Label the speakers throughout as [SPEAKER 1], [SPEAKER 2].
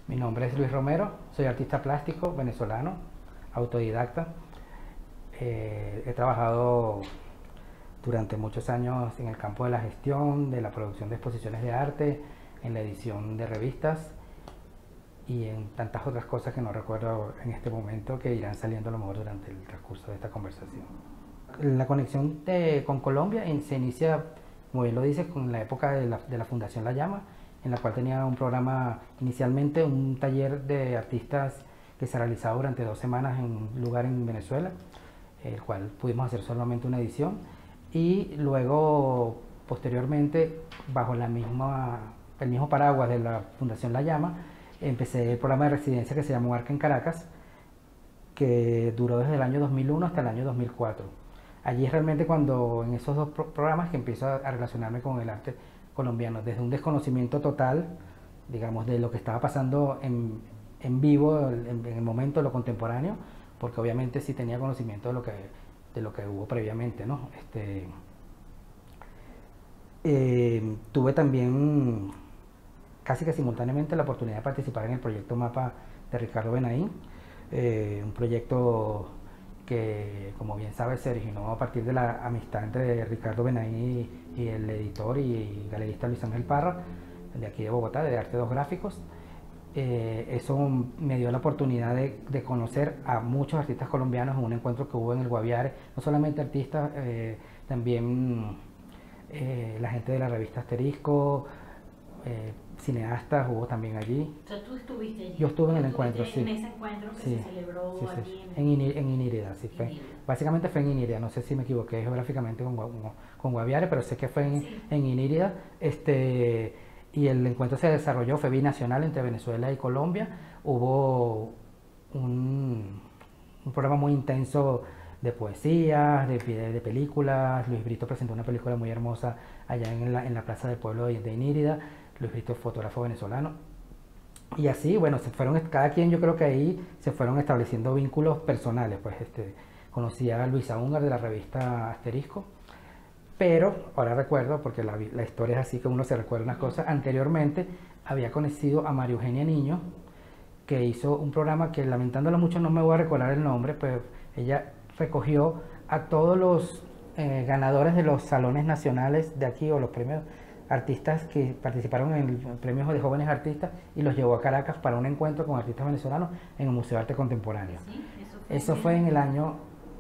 [SPEAKER 1] Mi nombre es Luis Romero, soy artista plástico venezolano, autodidacta. He trabajado durante muchos años en el campo de la gestión, de la producción de exposiciones de arte, en la edición de revistas y en tantas otras cosas que no recuerdo en este momento, que irán saliendo a lo mejor durante el transcurso de esta conversación. La conexión con Colombia se inicia, como bien lo dice, con la época de la Fundación La Llama, en la cual tenía un programa, inicialmente un taller de artistas que se realizaba durante 2 semanas en un lugar en Venezuela, el cual pudimos hacer solamente una edición, y luego posteriormente, bajo el mismo paraguas de la Fundación La Llama, empecé el programa de residencia que se llamó Arca en Caracas, que duró desde el año 2001 hasta el año 2004. Allí es realmente cuando, en esos dos programas, que empiezo a relacionarme con el arte colombiano, desde un desconocimiento total, digamos, de lo que estaba pasando en vivo, en el momento de lo contemporáneo, porque obviamente sí tenía conocimiento de lo que hubo previamente, ¿no? Tuve también casi que simultáneamente la oportunidad de participar en el proyecto Mapa de Ricardo Benaín, un proyecto que, como bien sabes, se originó a partir de la amistad entre Ricardo Benaín y el editor y galerista Luis Ángel Parra, de aquí de Bogotá, de Arte 2 Gráficos. Eso me dio la oportunidad de conocer a muchos artistas colombianos en un encuentro que hubo en el Guaviare, no solamente artistas, también la gente de la revista Asterisco, cineastas hubo también allí.
[SPEAKER 2] O sea, tú estuviste allí.
[SPEAKER 1] Yo estuve en el encuentro, sí.
[SPEAKER 2] En ese encuentro que
[SPEAKER 1] sí,
[SPEAKER 2] se celebró
[SPEAKER 1] sí,
[SPEAKER 2] allí
[SPEAKER 1] en Inírida, sí, fue.
[SPEAKER 2] Inírida.
[SPEAKER 1] Básicamente fue en Inírida, no sé si me equivoqué geográficamente con Guaviare, pero sé que fue en Inírida. Y el encuentro se desarrolló, fue binacional entre Venezuela y Colombia. Hubo un programa muy intenso de poesías, de películas. Luis Brito presentó una película muy hermosa allá en la Plaza del Pueblo de Inírida. Luis Brito es fotógrafo venezolano. Y así, bueno, cada quien, yo creo que ahí se fueron estableciendo vínculos personales. Pues conocí a Luisa Ungar de la revista Asterisco, pero ahora recuerdo, porque la historia es así, que uno se recuerda unas cosas. Anteriormente había conocido a María Eugenia Niño, que hizo un programa que, lamentándolo mucho, no me voy a recordar el nombre, pero ella recogió a todos los ganadores de los salones nacionales de aquí, o los premios artistas que participaron en el premio de jóvenes artistas, y los llevó a Caracas para un encuentro con artistas venezolanos en el Museo de Arte Contemporáneo.
[SPEAKER 2] Sí,
[SPEAKER 1] eso fue en el año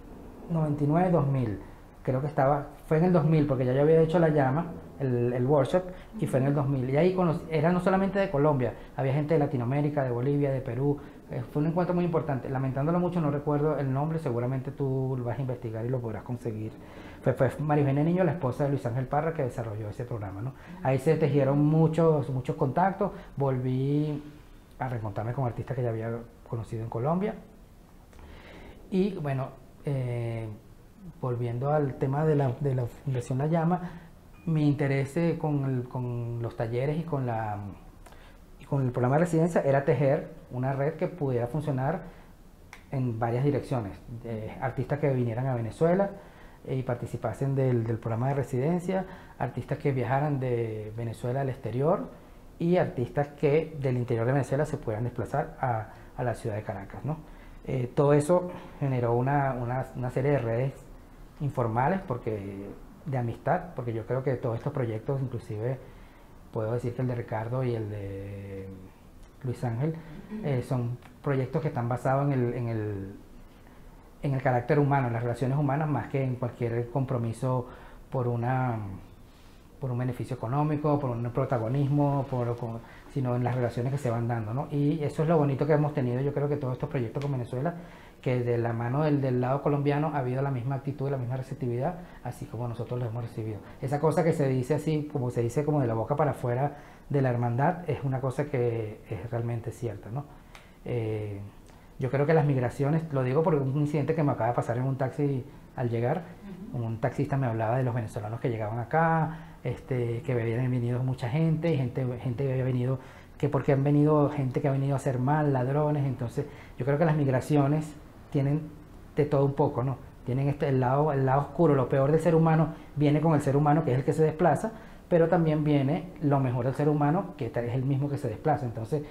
[SPEAKER 1] 99-2000. Creo que fue en el 2000, porque ya yo había hecho La Llama, el workshop, y fue en el 2000. Y ahí era no solamente de Colombia, había gente de Latinoamérica, de Bolivia, de Perú. Fue un encuentro muy importante. Lamentándolo mucho, no recuerdo el nombre, seguramente tú lo vas a investigar y lo podrás conseguir. Fue María Eugenia Niño, la esposa de Luis Ángel Parra, que desarrolló ese programa, ¿no? Ahí se tejieron muchos contactos. Volví a reencontrarme con artistas que ya había conocido en Colombia. Y bueno, volviendo al tema de la Fundación La Llama, mi interés con los talleres y con el programa de residencia era tejer una red que pudiera funcionar en varias direcciones. Artistas que vinieran a Venezuela y participasen del programa de residencia, artistas que viajaran de Venezuela al exterior, y artistas que del interior de Venezuela se puedan desplazar a la ciudad de Caracas, ¿no? Todo eso generó una serie de redes informales, de amistad, porque yo creo que todos estos proyectos, inclusive puedo decir que el de Ricardo y el de Luis Ángel, son proyectos que están basados en el carácter humano, en las relaciones humanas, más que en cualquier compromiso por un beneficio económico, por un protagonismo, sino en las relaciones que se van dando, ¿no? Y eso es lo bonito que hemos tenido, yo creo que todos estos proyectos con Venezuela, que de la mano del lado colombiano ha habido la misma actitud, la misma receptividad, así como nosotros lo hemos recibido. Esa cosa que se dice así, como se dice, como de la boca para afuera, de la hermandad, es una cosa que es realmente cierta, ¿no? Yo creo que las migraciones, lo digo por un incidente que me acaba de pasar en un taxi al llegar. Un taxista me hablaba de los venezolanos que llegaban acá, que habían venido mucha gente, y gente había venido, que porque han venido gente que ha venido a hacer mal, ladrones. Entonces yo creo que las migraciones tienen de todo un poco, ¿no? Tienen el lado oscuro, lo peor del ser humano viene con el ser humano, que es el que se desplaza, pero también viene lo mejor del ser humano, que es el mismo que se desplaza. Entonces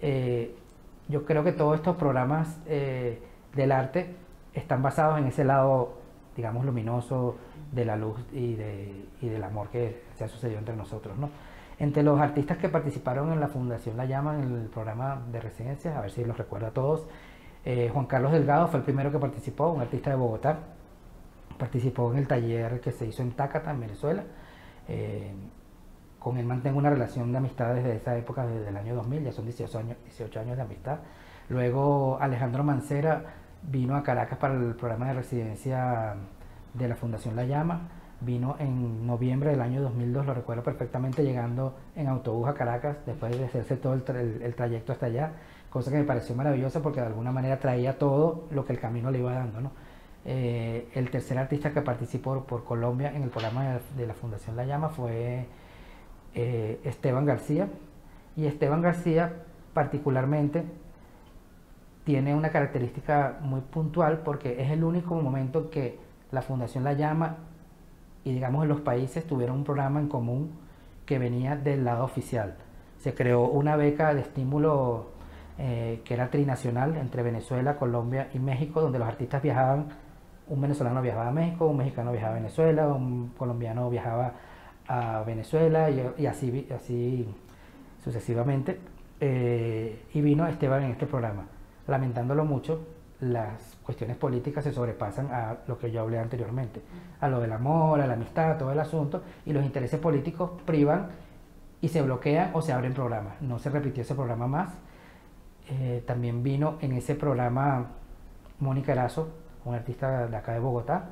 [SPEAKER 1] Yo creo que todos estos programas del arte están basados en ese lado, digamos, luminoso de la luz y del amor que se ha sucedido entre nosotros, ¿no? Entre los artistas que participaron en la Fundación La Llama, en el programa de residencias, a ver si los recuerdo a todos, Juan Carlos Delgado fue el primero que participó, un artista de Bogotá. Participó en el taller que se hizo en Tácata, en Venezuela. Con él mantengo una relación de amistad desde esa época, desde el año 2000, ya son 18 años de amistad. Luego Alejandro Mancera vino a Caracas para el programa de residencia de la Fundación La Llama. Vino en noviembre del año 2002, lo recuerdo perfectamente, llegando en autobús a Caracas después de hacerse todo el trayecto hasta allá, cosa que me pareció maravillosa porque de alguna manera traía todo lo que el camino le iba dando, ¿no? El tercer artista que participó por Colombia en el programa de la Fundación La Llama fue Esteban García, y Esteban García particularmente tiene una característica muy puntual porque es el único momento que la Fundación La Llama y digamos en los países tuvieron un programa en común que venía del lado oficial. Se creó una beca de estímulo que era trinacional entre Venezuela, Colombia y México, donde los artistas viajaban. Un venezolano viajaba a México, un mexicano viajaba a Venezuela, un colombiano viajaba a Venezuela y así sucesivamente. Y vino Esteban en este programa. Lamentándolo mucho, las cuestiones políticas se sobrepasan a lo que yo hablé anteriormente, a lo del amor, a la amistad, todo el asunto, y los intereses políticos privan y se bloquean o se abren programas. No se repitió ese programa más. También vino en ese programa Mónica Erazo, un artista de acá de Bogotá,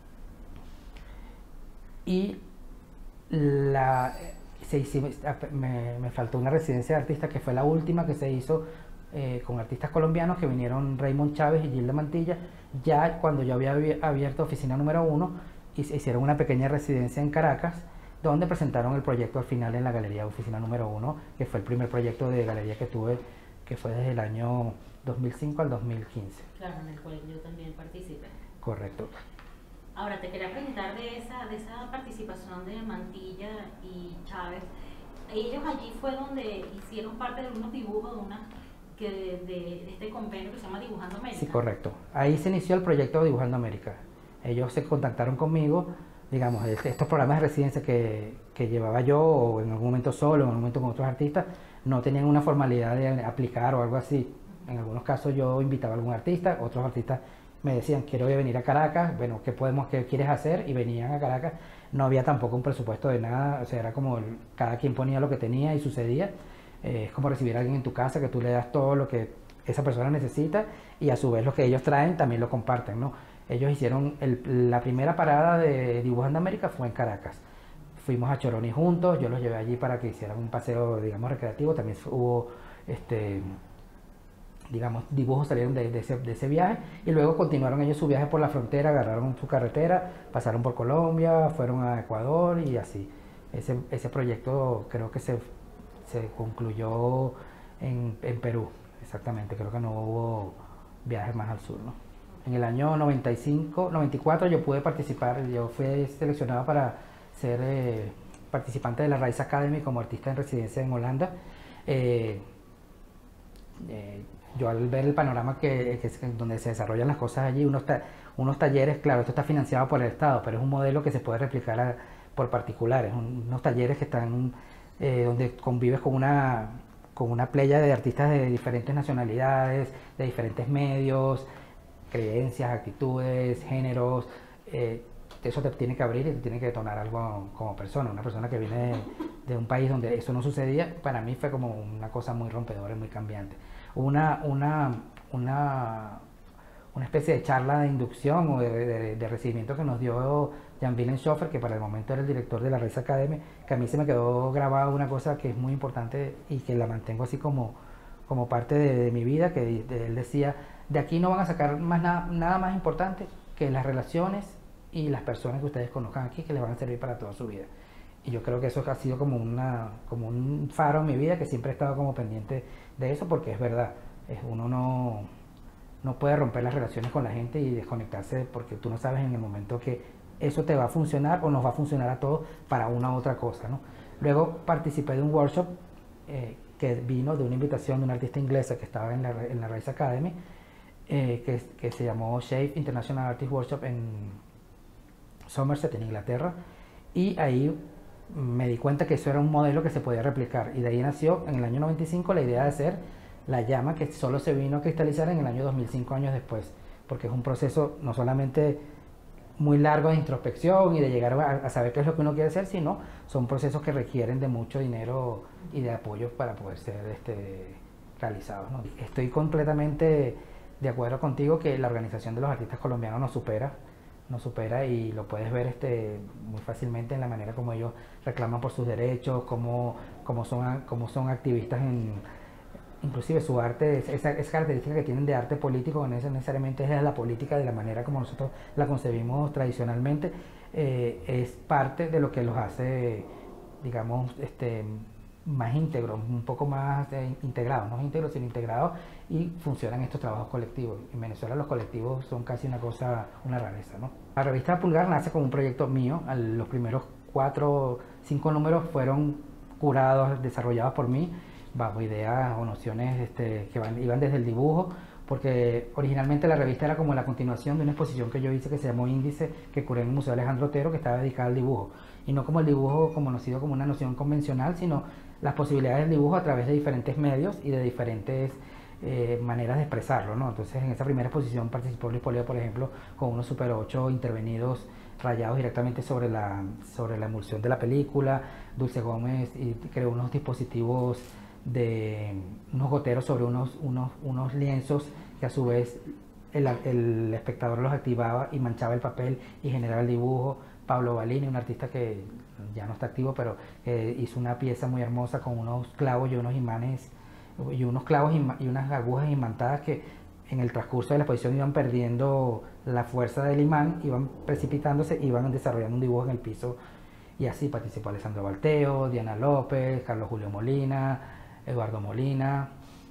[SPEAKER 1] y me faltó una residencia de artistas que fue la última que se hizo con artistas colombianos que vinieron, Raymond Chávez y Gilda Mantilla. Ya cuando yo había abierto oficina número 1 y se hicieron una pequeña residencia en Caracas, donde presentaron el proyecto al final en la galería oficina número 1, que fue el primer proyecto de galería que tuve, que fue desde el año 2005 al 2015.
[SPEAKER 2] Claro, en el cual yo también participé.
[SPEAKER 1] Correcto.
[SPEAKER 2] Ahora, te quería preguntar de esa participación de Mantilla y Chávez. Ellos allí fue donde hicieron parte de unos dibujos de este convenio que se llama Dibujando América.
[SPEAKER 1] Sí, correcto. Ahí se inició el proyecto Dibujando América. Ellos se contactaron conmigo, digamos, estos programas de residencia que llevaba yo, o en algún momento solo, en algún momento con otros artistas, no tenían una formalidad de aplicar o algo así. En algunos casos yo invitaba a algún artista, otros artistas me decían, quiero venir a Caracas, bueno, ¿qué quieres hacer? Y venían a Caracas. No había tampoco un presupuesto de nada, o sea, era como cada quien ponía lo que tenía y sucedía. Es como recibir a alguien en tu casa, que tú le das todo lo que esa persona necesita y a su vez lo que ellos traen también lo comparten, ¿no? Ellos hicieron la primera parada de Dibujando América fue en Caracas. Fuimos a Choroní juntos, yo los llevé allí para que hicieran un paseo, digamos, recreativo. También hubo, digamos, dibujos salieron de ese viaje, y luego continuaron ellos su viaje por la frontera, agarraron su carretera, pasaron por Colombia, fueron a Ecuador y así. Ese proyecto creo que se concluyó en Perú, exactamente. Creo que no hubo viajes más al sur, ¿no? En el año 94 yo pude participar, yo fui seleccionado para ser participante de la Rise Academy como artista en residencia en Holanda. Yo al ver el panorama donde se desarrollan las cosas allí, unos talleres, claro, esto está financiado por el Estado, pero es un modelo que se puede replicar por particulares, unos talleres que están donde convives con una playa de artistas de diferentes nacionalidades, de diferentes medios, creencias, actitudes, géneros. Eso te tiene que abrir y te tiene que detonar algo como persona. Una persona que viene de un país donde eso no sucedía, para mí fue como una cosa muy rompedora y muy cambiante. Una especie de charla de inducción o de recibimiento que nos dio Jan Willem Schoffer, que para el momento era el director de la Rise Academy, que a mí se me quedó grabada una cosa que es muy importante y que la mantengo así como parte de mi vida, que él decía, de aquí no van a sacar nada más importante que las relaciones y las personas que ustedes conozcan aquí, que les van a servir para toda su vida. Y yo creo que eso ha sido como un faro en mi vida, que siempre he estado como pendiente de eso, porque es verdad, uno no puede romper las relaciones con la gente y desconectarse, porque tú no sabes en el momento que eso te va a funcionar o nos va a funcionar a todos para una u otra cosa, ¿no? Luego participé de un workshop que vino de una invitación de una artista inglesa que estaba en la Race Academy, que se llamó Shape International Artist Workshop en Somerset, en Inglaterra, y ahí me di cuenta que eso era un modelo que se podía replicar, y de ahí nació en el año 95 la idea de hacer la llama, que solo se vino a cristalizar en el año 2005, años después, porque es un proceso no solamente muy largo de introspección y de llegar a saber qué es lo que uno quiere hacer, sino son procesos que requieren de mucho dinero y de apoyo para poder ser realizados, ¿no? Estoy completamente de acuerdo contigo que la organización de los artistas colombianos nos supera, y lo puedes ver muy fácilmente en la manera como ellos reclaman por sus derechos, cómo son activistas inclusive su arte, esa característica que tienen de arte político, no necesariamente es la política de la manera como nosotros la concebimos tradicionalmente, es parte de lo que los hace, digamos, más íntegros, un poco más integrados, no íntegros sino integrados, y funcionan estos trabajos colectivos. En Venezuela los colectivos son casi una rareza, ¿no? La revista Pulgar nace como un proyecto mío. Los primeros 4 o 5 números fueron curados, desarrollados por mí, bajo ideas o nociones que iban desde el dibujo, porque originalmente la revista era como la continuación de una exposición que yo hice que se llamó Índice, que curé en el Museo Alejandro Otero, que estaba dedicada al dibujo, y no como el dibujo conocido como una noción convencional, sino las posibilidades del dibujo a través de diferentes medios y de diferentes maneras de expresarlo, ¿no? Entonces en esa primera exposición participó Luis Poleo, por ejemplo, con unos Super 8 intervenidos rayados directamente sobre la emulsión de la película. Dulce Gómez creó unos dispositivos de unos goteros sobre unos lienzos que a su vez el espectador los activaba y manchaba el papel y generaba el dibujo. Pablo Balini, un artista que ya no está activo, pero hizo una pieza muy hermosa con unos clavos y unos imanes, y unos clavos y unas agujas imantadas que en el transcurso de la exposición iban perdiendo la fuerza del imán, iban precipitándose, iban desarrollando un dibujo en el piso, y así participó Alessandro Balteo, Diana López, Carlos Julio Molina, Eduardo Molina,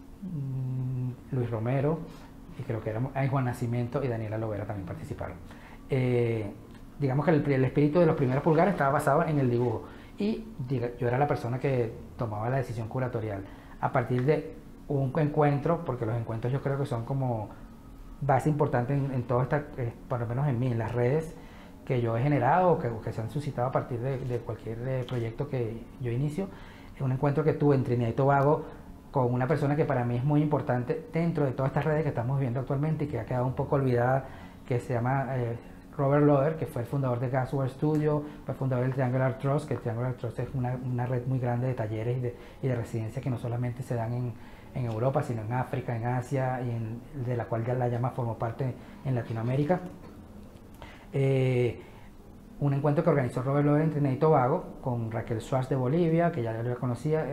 [SPEAKER 1] Luis Romero, y creo que Juan Nacimiento y Daniela Lovera también participaron. Digamos que el espíritu de los primeros Pulgares estaba basado en el dibujo, y yo era la persona que tomaba la decisión curatorial a partir de un encuentro, porque los encuentros yo creo que son como base importante en toda esta, por lo menos en mí, en las redes que yo he generado o que se han suscitado a partir de cualquier proyecto que yo inicio. Un encuentro que tuve en Trinidad y Tobago con una persona que para mí es muy importante dentro de todas estas redes que estamos viendo actualmente y que ha quedado un poco olvidada, que se llama Robert Loder, que fue el fundador de Gasworks Studio, fue el fundador del Triangular Trust, que el Triangular Trust es una red muy grande de talleres y de residencias que no solamente se dan en Europa, sino en África, en Asia, y de la cual ya la llama formó parte en Latinoamérica. Un encuentro que organizó Robert Loder en Trinidad y Tobago con Raquel Schwartz de Bolivia, que ya la conocía,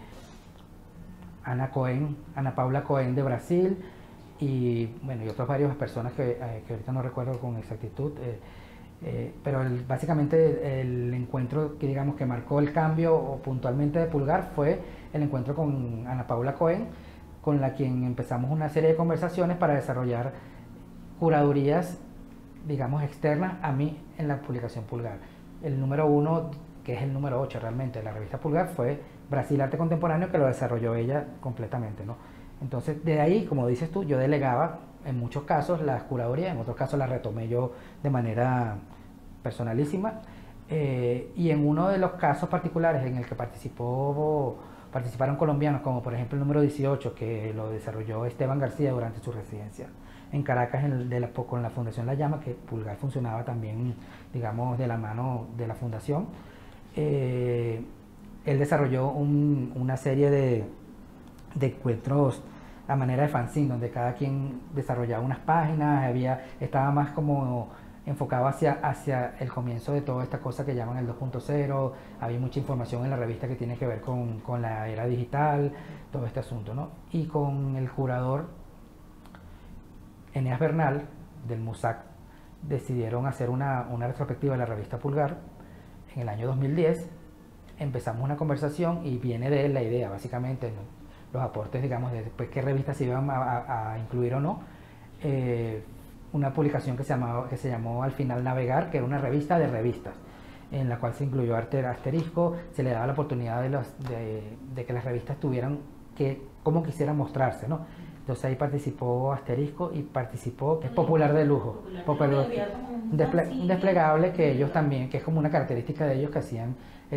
[SPEAKER 1] Ana Paula Cohen de Brasil, y bueno, y otras varias personas que ahorita no recuerdo con exactitud, pero básicamente el encuentro que digamos que marcó el cambio o puntualmente de Pulgar fue el encuentro con Ana Paula Cohen, con la quien empezamos una serie de conversaciones para desarrollar curadurías, digamos, externas a mí en la publicación Pulgar. El número 1, que es el número 8 realmente de la revista Pulgar, fue Brasil Arte Contemporáneo, que lo desarrolló ella completamente, ¿no? Entonces, de ahí, como dices tú, yo delegaba en muchos casos las curadurías, en otros casos las retomé yo de manera personalísima, y en uno de los casos particulares en el que participaron colombianos, como por ejemplo el número 18, que lo desarrolló Esteban García durante su residencia en Caracas con la Fundación La Llama, que Pulgar funcionaba también, digamos, de la mano de la fundación. Él desarrolló una serie de encuentros a manera de fanzine, donde cada quien desarrollaba unas páginas, estaba más como enfocado hacia el comienzo de toda esta cosa que llaman el 2.0, había mucha información en la revista que tiene que ver con la era digital, todo este asunto, ¿no? Y con el curador Eneas Bernal del MUSAC decidieron hacer una retrospectiva de la revista Pulgar en el año 2010. Empezamos una conversación y viene de la idea, básicamente, ¿no? Los aportes, digamos, de después qué revistas se iban a incluir o no. Una publicación que se llamó Al Final Navegar, que era una revista de revistas. en la cual se incluyó asterisco, se le daba la oportunidad de que las revistas tuvieran cómo quisieran mostrarse, ¿no? Entonces ahí participó Asterisco y participó, que es Popular de Lujo, un desplegable que ellos también, que es como una característica de ellos, que hacían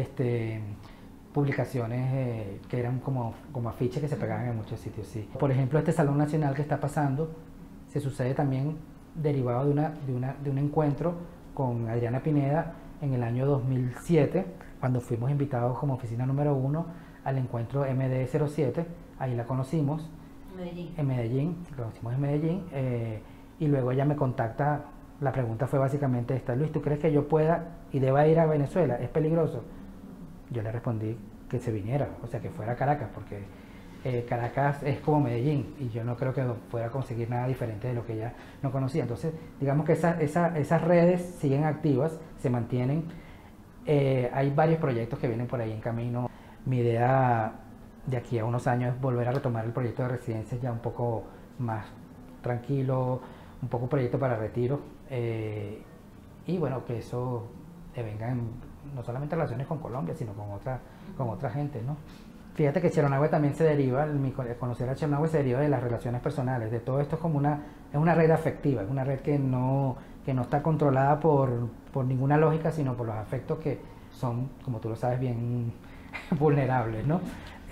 [SPEAKER 1] publicaciones que eran como afiches que se pegaban en muchos sitios, sí. Por ejemplo, este Salón Nacional que está pasando se sucede también derivado de un encuentro con Adriana Pineda en el año 2007, cuando fuimos invitados como oficina número 1 al encuentro MD07. Ahí la conocimos en Medellín, conocimos en Medellín, y luego ella me contacta. La pregunta fue básicamente esta: Luis, ¿tú crees que yo pueda y deba ir a Venezuela? ¿Es peligroso? Yo le respondí que se viniera, o sea, que fuera a Caracas, porque Caracas es como Medellín y yo no creo que pueda conseguir nada diferente de lo que ella no conocía. Entonces, digamos que esas redes siguen activas, se mantienen. Hay varios proyectos que vienen por ahí en camino. Mi idea de aquí a unos años es volver a retomar el proyecto de residencias ya un poco más tranquilo, un poco proyecto para retiro, y bueno, que eso venga no solamente relaciones con Colombia, sino con otra gente, ¿no? Fíjate que Cheronagüe también se deriva, conocer a Cheronagüe se deriva de las relaciones personales, de todo esto. Es como es una red afectiva, es una red que no está controlada por ninguna lógica, sino por los afectos que son, como tú lo sabes, bien vulnerables, ¿no?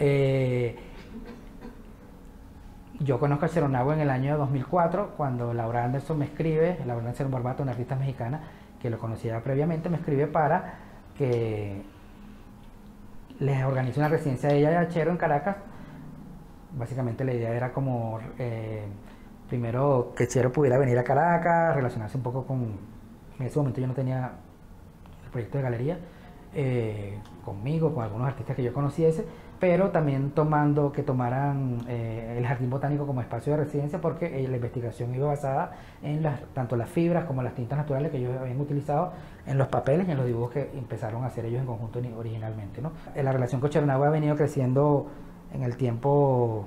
[SPEAKER 1] Yo conozco a Cheronagüe en el año 2004, cuando Laura Anderson me escribe, Laura Anderson Barbato, una artista mexicana que lo conocía previamente, me escribe para que les organice una residencia de ella de Chero en Caracas. Básicamente la idea era como, primero, que Chero pudiera venir a Caracas, relacionarse un poco con... En ese momento yo no tenía el proyecto de galería, conmigo, con algunos artistas que yo conociese, pero también que tomaran el Jardín Botánico como espacio de residencia, porque la investigación iba basada en tanto las fibras como las tintas naturales que ellos habían utilizado en los papeles y en los dibujos que empezaron a hacer ellos en conjunto originalmente, ¿no? La relación con Cheronagüe ha venido creciendo en el tiempo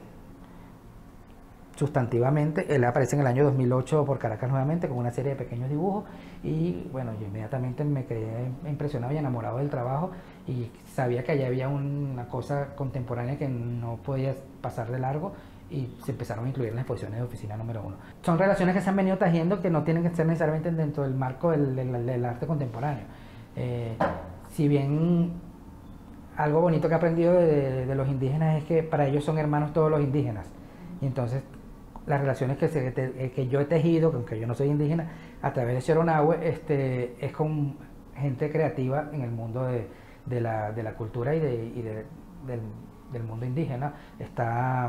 [SPEAKER 1] sustantivamente. Él aparece en el año 2008 por Caracas nuevamente con una serie de pequeños dibujos y bueno, yo inmediatamente me quedé impresionado y enamorado del trabajo, y sabía que allá había una cosa contemporánea que no podía pasar de largo, y se empezaron a incluir en las exposiciones de oficina número 1. Son relaciones que se han venido tejiendo, que no tienen que ser necesariamente dentro del marco del arte contemporáneo. Si bien algo bonito que he aprendido de los indígenas es que para ellos son hermanos todos los indígenas, y entonces las relaciones que yo he tejido, aunque yo no soy indígena, a través de Cheronagüe, es con gente creativa en el mundo de la cultura y del mundo indígena. Está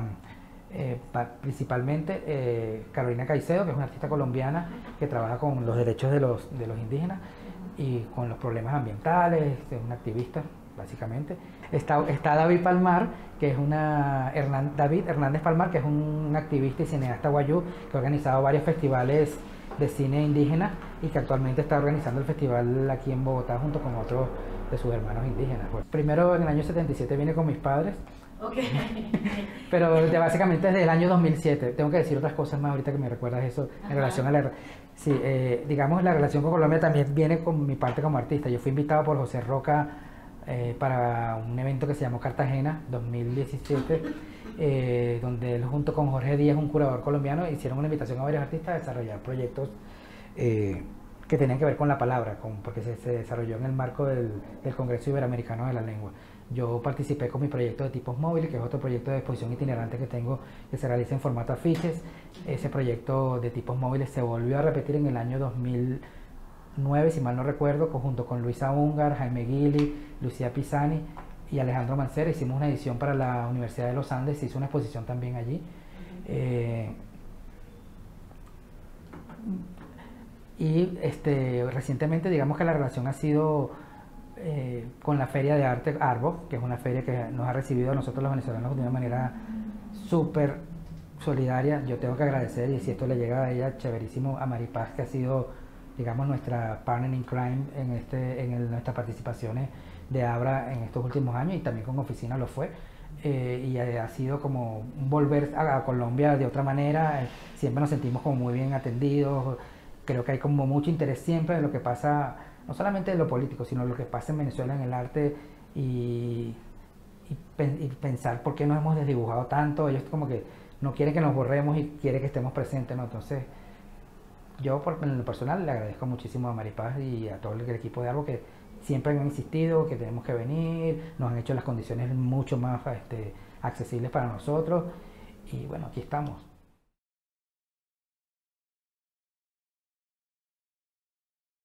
[SPEAKER 1] principalmente Carolina Caicedo, que es una artista colombiana que trabaja con los derechos de los indígenas y con los problemas ambientales, es una activista básicamente. Está David Palmar, que es David Hernández Palmar, que es un activista y cineasta guayú, que ha organizado varios festivales de cine indígena y que actualmente está organizando el festival aquí en Bogotá junto con otros de sus hermanos indígenas. Pues, primero, en el año 77 vine con mis padres, pero básicamente desde el año 2007. Tengo que decir otras cosas más ahorita que me recuerdas eso en relación a la... Sí, digamos, la relación con Colombia también viene con mi parte como artista. Yo fui invitado por José Roca para un evento que se llamó Cartagena 2017, donde él junto con Jorge Díaz, un curador colombiano, hicieron una invitación a varios artistas a desarrollar proyectos que tenían que ver con la palabra, porque se desarrolló en el marco del Congreso Iberoamericano de la Lengua. Yo participé con mi proyecto de tipos móviles, que es otro proyecto de exposición itinerante que tengo, que se realiza en formato afiches. Ese proyecto de tipos móviles se volvió a repetir en el año 2009, si mal no recuerdo, junto con Luisa Ungar, Jaime Guili, Lucía Pisani y Alejandro Mancera. Hicimos una edición para la Universidad de los Andes, se hizo una exposición también allí. Y recientemente, digamos que la relación ha sido con la Feria de Arte Arbo, que es una feria que nos ha recibido a nosotros los venezolanos de una manera súper solidaria. Yo tengo que agradecer, y si esto le llega a ella, chéverísimo, a Maripaz, que ha sido, digamos, nuestra partner in crime en nuestras participaciones de Abra en estos últimos años, y también con Oficina lo fue. Y ha sido como un volver a Colombia de otra manera. Siempre nos sentimos como muy bien atendidos. Creo que hay como mucho interés siempre en lo que pasa no solamente de lo político, sino lo que pasa en Venezuela en el arte y, y pensar por qué nos hemos desdibujado tanto. Ellos como que no quieren que nos borremos y quieren que estemos presentes, ¿no? Entonces, yo en lo personal le agradezco muchísimo a Maripaz y a todo el equipo de Arbo que siempre han insistido que tenemos que venir, nos han hecho las condiciones mucho más accesibles para nosotros y bueno, aquí estamos.